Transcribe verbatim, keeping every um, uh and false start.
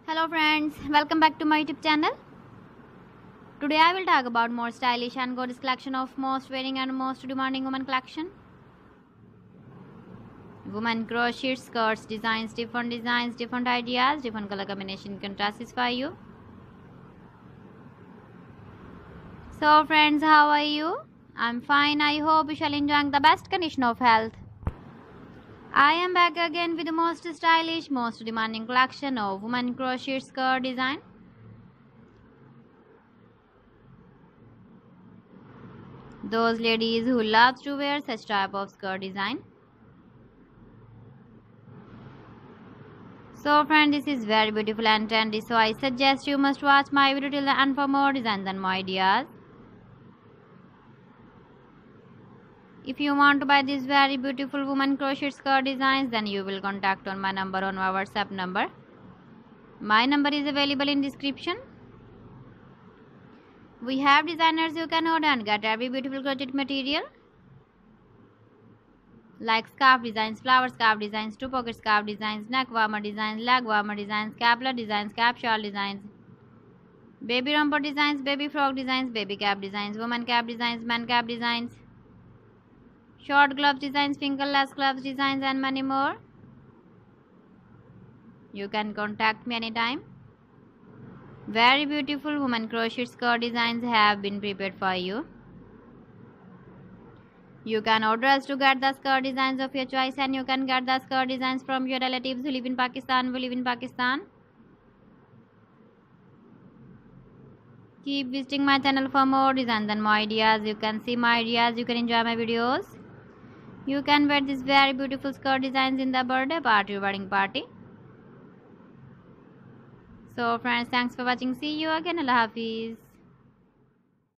Hello friends, welcome back to my YouTube channel. Today I will talk about more stylish and gorgeous collection of most wearing and most demanding women collection. Women crochet skirts, designs, different designs, different ideas, different color combination can satisfy you. So friends, how are you? I'm fine. I hope you shall enjoy the best condition of health. I am back again with the most stylish, most demanding collection of women crochet skirt design. Those ladies who love to wear such type of skirt design. So friend, this is very beautiful and trendy, so I suggest you must watch my video till the end for more designs and more ideas. If you want to buy these very beautiful woman crochet skirt designs, then you will contact on my number on my WhatsApp number. My number is available in description. We have designers you can order and get every beautiful crochet material like scarf designs, flower scarf designs, two pocket scarf designs, neck warmer designs, leg warmer designs, caplet designs, cap shawl designs, baby romper designs, baby frog designs, baby cap designs, woman cap designs, man cap designs, short gloves designs, fingerless gloves designs, and many more. You can contact me anytime. Very beautiful woman crochet skirt designs have been prepared for you. You can order us to get the skirt designs of your choice, and you can get the skirt designs from your relatives who live in Pakistan, who live in Pakistan. Keep visiting my channel for more designs and more ideas. You can see my ideas, you can enjoy my videos. You can wear these very beautiful skirt designs in the birthday party or wedding party. So friends, thanks for watching. See you again. Allah Hafiz.